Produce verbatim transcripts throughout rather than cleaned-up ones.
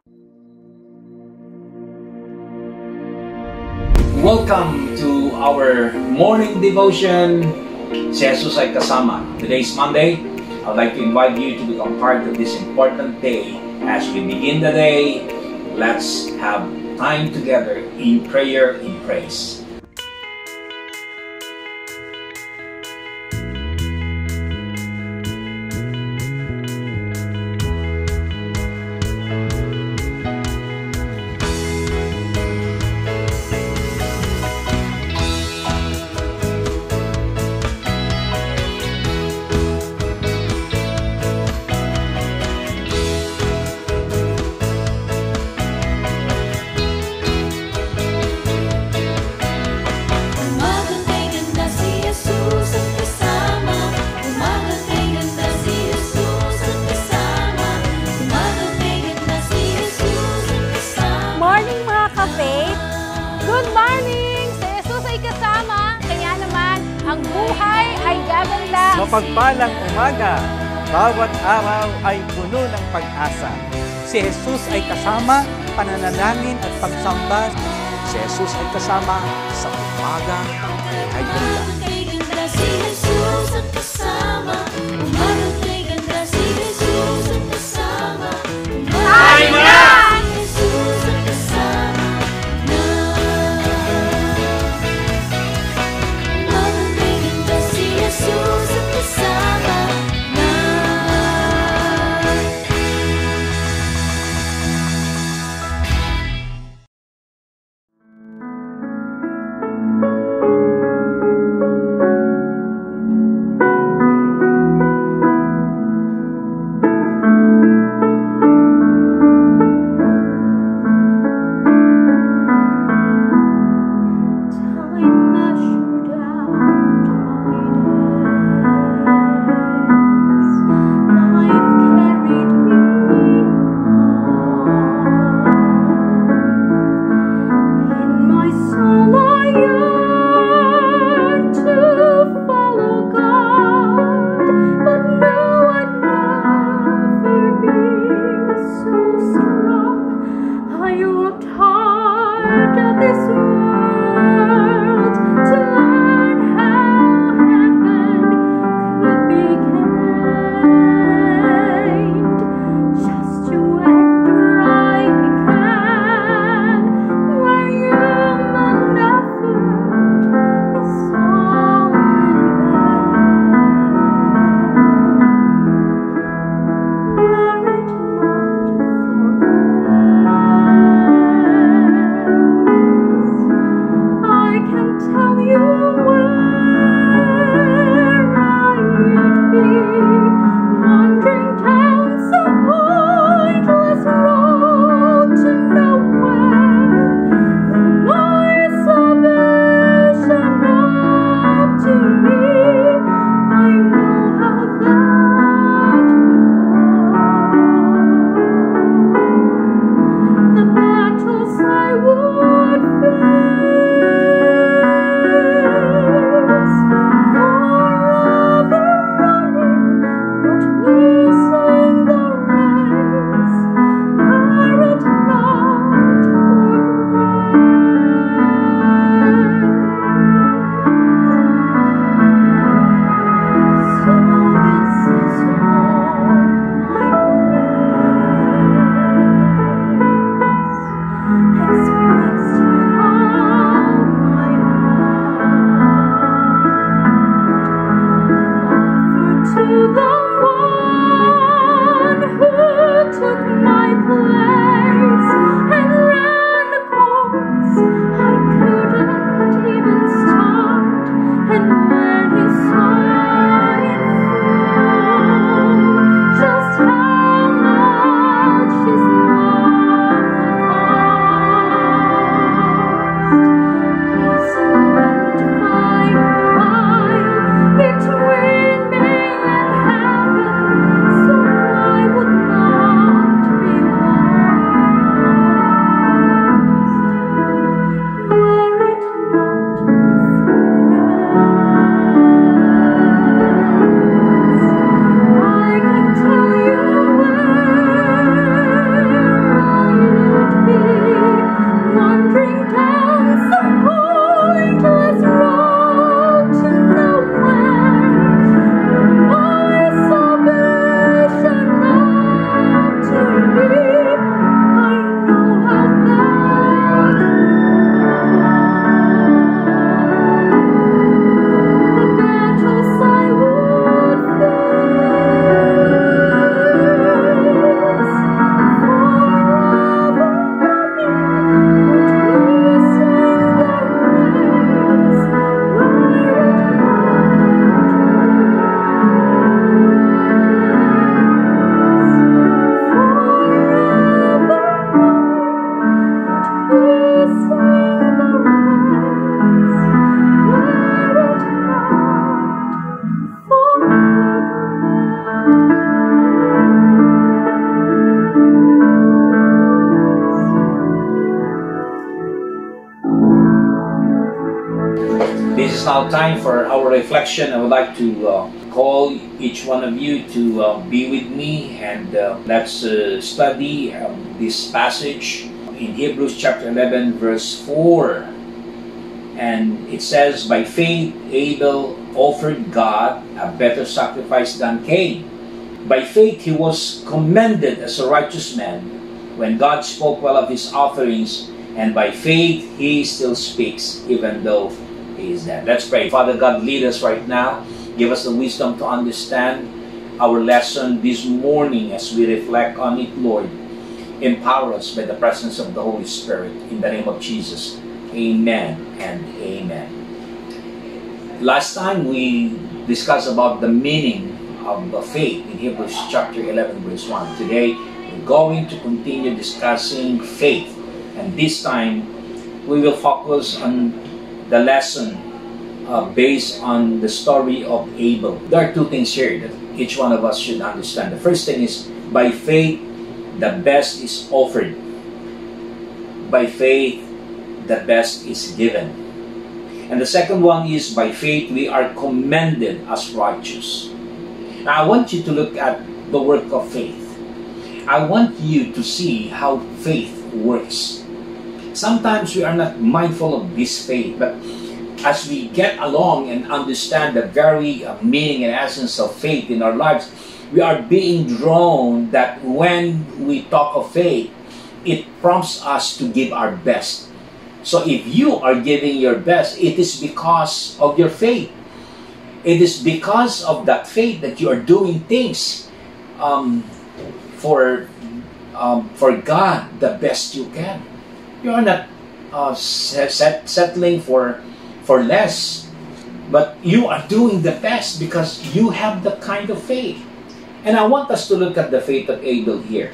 Welcome to our morning devotion. Si Jesus ay kasama. Today is Monday. I'd like to invite you to become part of this important day. As we begin the day, let's have time together in prayer, in praise. Good morning! Si Jesus ay kasama, kaya naman ang buhay ay gaganda. Mapagpalang umaga, bawat araw ay puno ng pag-asa. Si Jesus ay kasama, pananalangin at pagsamba. Si Jesus ay kasama sa umaga ay ganda. Si Jesus ang kasama, umaga ay ganda. Si Jesus ang kasama, Ay na! is now time for our reflection. I would like to uh, call each one of you to uh, be with me, and uh, let's uh, study um, this passage in Hebrews chapter eleven verse four. And it says, by faith Abel offered God a better sacrifice than Cain. By faith he was commended as a righteous man when God spoke well of his offerings, and by faith he still speaks even though he is dead. Let's pray. Father God, lead us right now. Give us the wisdom to understand our lesson this morning as we reflect on it, Lord. Empower us by the presence of the Holy Spirit. In the name of Jesus, amen and amen. Last time we discussed about the meaning of the faith in Hebrews chapter eleven verse one. Today we're going to continue discussing faith, and this time we will focus on the lesson uh, based on the story of Abel. There are two things here that each one of us should understand. The first thing is, by faith the best is offered. By faith the best is given. And the second one is, by faith we are commended as righteous. Now I want you to look at the work of faith. I want you to see how faith works. Sometimes we are not mindful of this faith, but as we get along and understand the very uh, meaning and essence of faith in our lives, we are being drawn that when we talk of faith, it prompts us to give our best. So if you are giving your best, it is because of your faith. It is because of that faith that you are doing things um, for, um, for God the best you can. You are not uh, set, settling for, for less, but you are doing the best because you have the kind of faith. And I want us to look at the faith of Abel here.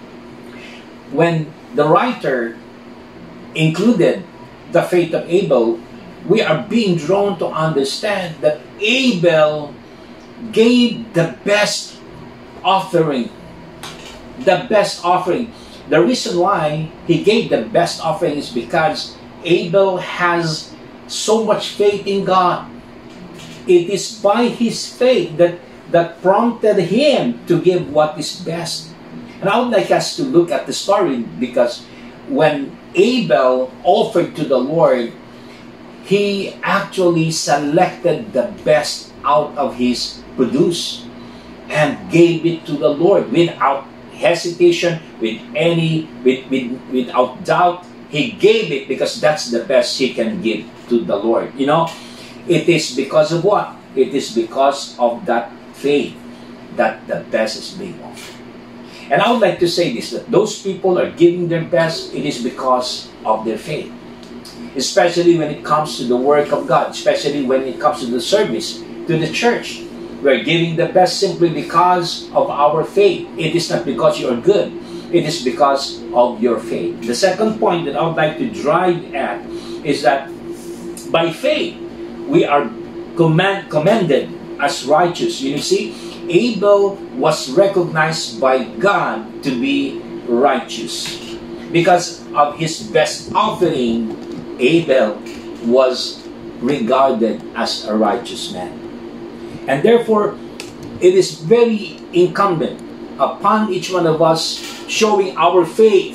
When the writer included the faith of Abel, we are being drawn to understand that Abel gave the best offering. The best offering. The reason why he gave the best offering is because Abel has so much faith in God. It is by his faith that, that prompted him to give what is best. And I would like us to look at the story, because when Abel offered to the Lord, he actually selected the best out of his produce and gave it to the Lord without hesitation, with any, with, with, without doubt. He gave it because that's the best he can give to the Lord. You know, it is because of what? It is because of that faith that the best is being offered. And I would like to say this, that those people are giving their best, it is because of their faith. Especially when it comes to the work of God, especially when it comes to the service, to the church. We are giving the best simply because of our faith. It is not because you are good. It is because of your faith. The second point that I would like to drive at is that by faith, we are command, commended as righteous. You see, Abel was recognized by God to be righteous. Because of his best offering, Abel was regarded as a righteous man. And therefore, it is very incumbent upon each one of us showing our faith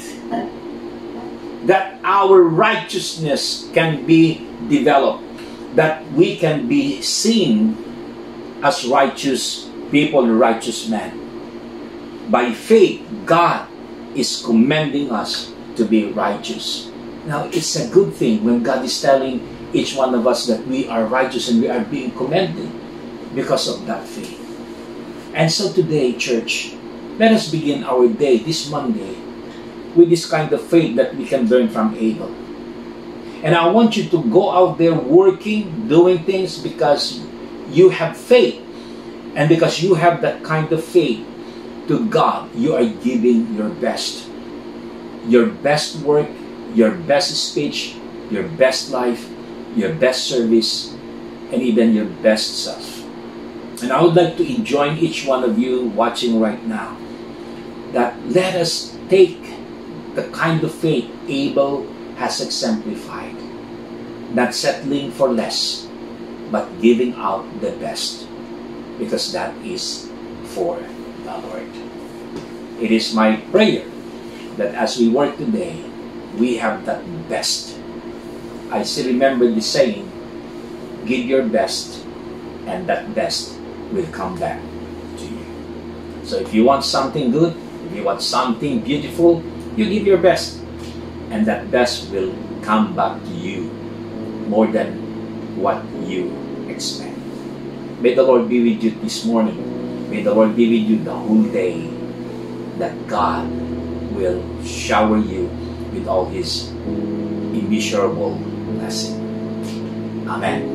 that our righteousness can be developed, that we can be seen as righteous people and righteous men. By faith, God is commending us to be righteous. Now, it's a good thing when God is telling each one of us that we are righteous and we are being commended because of that faith. And so today, church, let us begin our day this Monday with this kind of faith that we can learn from Abel. And I want you to go out there working, doing things because you have faith. And because you have that kind of faith to God, you are giving your best. Your best work, your best speech, your best life, your best service, and even your best self. And I would like to enjoin each one of you watching right now that let us take the kind of faith Abel has exemplified. Not settling for less, but giving out the best, because that is for the Lord. It is my prayer that as we work today, we have that best. I still remember the saying, give your best, and that best will come back to you. So if you want something good, if you want something beautiful, you give your best, and that best will come back to you more than what you expect. May the Lord be with you this morning. May the Lord be with you the whole day, that God will shower you with all His immeasurable blessing. Amen.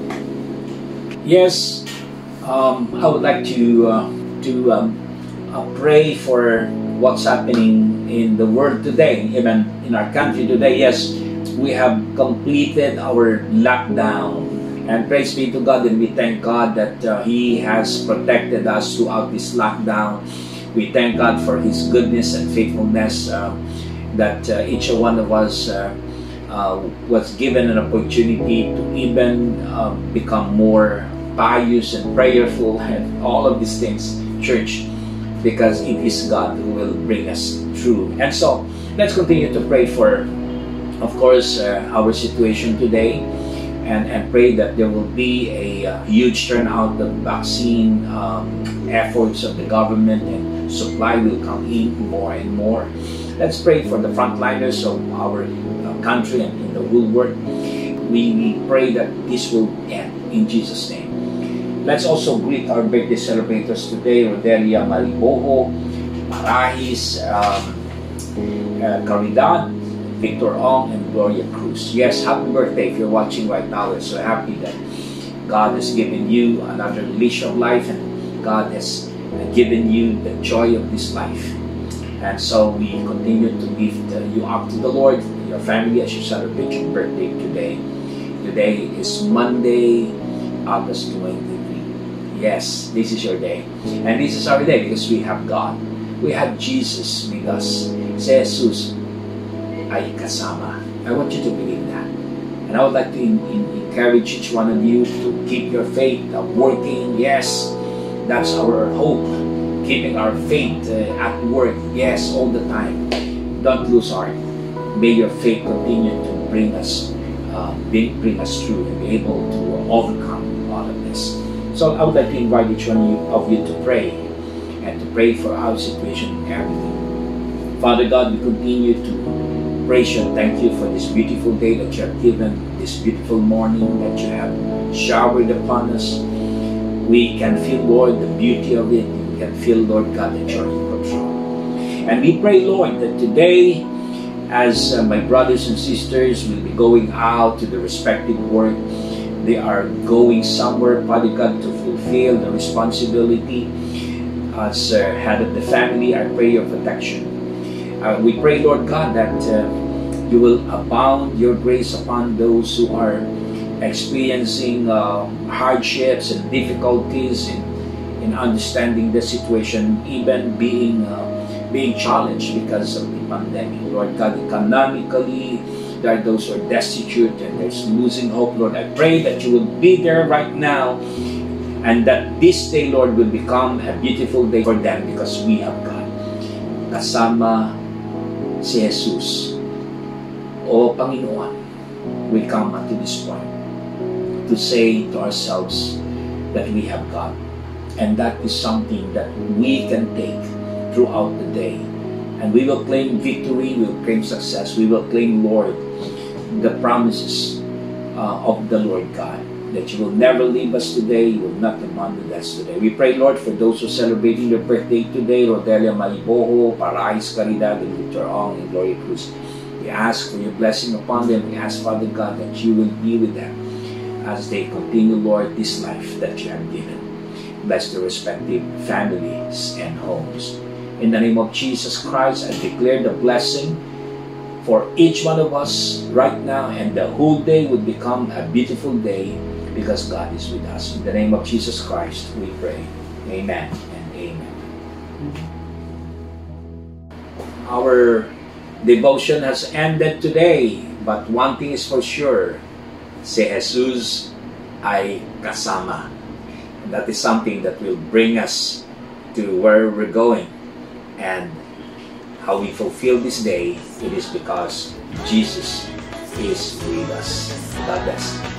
Yes, um, I would like to uh, to um, uh, pray for what's happening in the world today, even in our country today. Yes, we have completed our lockdown, and praise be to God, and we thank God that uh, He has protected us throughout this lockdown. We thank God for His goodness and faithfulness, uh, that uh, each one of us uh, uh, was given an opportunity to even uh, become more pious and prayerful and all of these things, church, because it is God who will bring us through. And so, let's continue to pray for, of course, uh, our situation today, and, and pray that there will be a uh, huge turnout of vaccine um, efforts of the government, and supply will come in more and more. Let's pray for the frontliners of our uh, country and in the whole world. We, we pray that this will end in Jesus' name. Let's also greet our birthday celebrators today: Rodelia Maribojo, Marahis, um, uh, Caridad, Victor Ong, and Gloria Cruz. Yes, happy birthday if you're watching right now. We're so happy that God has given you another leash of life, and God has given you the joy of this life. And so we continue to lift uh, you up to the Lord, your family, as you celebrate your birthday today. Today is Monday, August twenty-third. Yes, this is your day. And this is our day because we have God. We have Jesus with us. Si Jesus ay kasama. I want you to believe that. And I would like to in, in, encourage each one of you to keep your faith uh, working. Yes, that's our hope. Keeping our faith uh, at work. Yes, all the time. Don't lose heart. May your faith continue to bring us, uh, bring, bring us through and be able to overcome all of this. So I would like to invite each one of you to pray, and to pray for our situation and everything. Father God, we continue to praise you and thank you for this beautiful day that you have given, this beautiful morning that you have showered upon us. We can feel, Lord, the beauty of it. We can feel, Lord God, that you're in control. And we pray, Lord, that today, as uh, my brothers and sisters will be going out to the respective work, they are going somewhere, Father God, to fulfill the responsibility as uh, head of the family. I pray your protection. Uh, we pray, Lord God, that uh, you will abound your grace upon those who are experiencing uh, hardships and difficulties in, in understanding the situation, even being uh, being challenged because of the pandemic. Lord God, economically, there are those who are destitute and there's losing hope. Lord, I pray that you will be there right now, and that this day, Lord, will become a beautiful day for them because we have God. Kasama si Jesus. O Panginoon, we come unto this point to say to ourselves that we have God. And that is something that we can take throughout the day. And we will claim victory, we will claim success, we will claim, Lord, the promises uh, of the Lord God, that you will never leave us today, you will not abandon us today. We pray, Lord, for those who are celebrating their birthday today: Rodelia Maribojo, Parahis Caridad, and Victor Ong, and Gloria Cruz. We ask for your blessing upon them. We ask, Father God, that you will be with them as they continue, Lord, this life that you have given. Bless their respective families and homes. In the name of Jesus Christ, I declare the blessing for each one of us right now, and the whole day would become a beautiful day because God is with us. In the name of Jesus Christ, we pray. Amen and amen. Our devotion has ended today, but one thing is for sure: si Jesus ay kasama. And that is something that will bring us to where we're going. And how we fulfill this day, it is because Jesus is with us. God bless.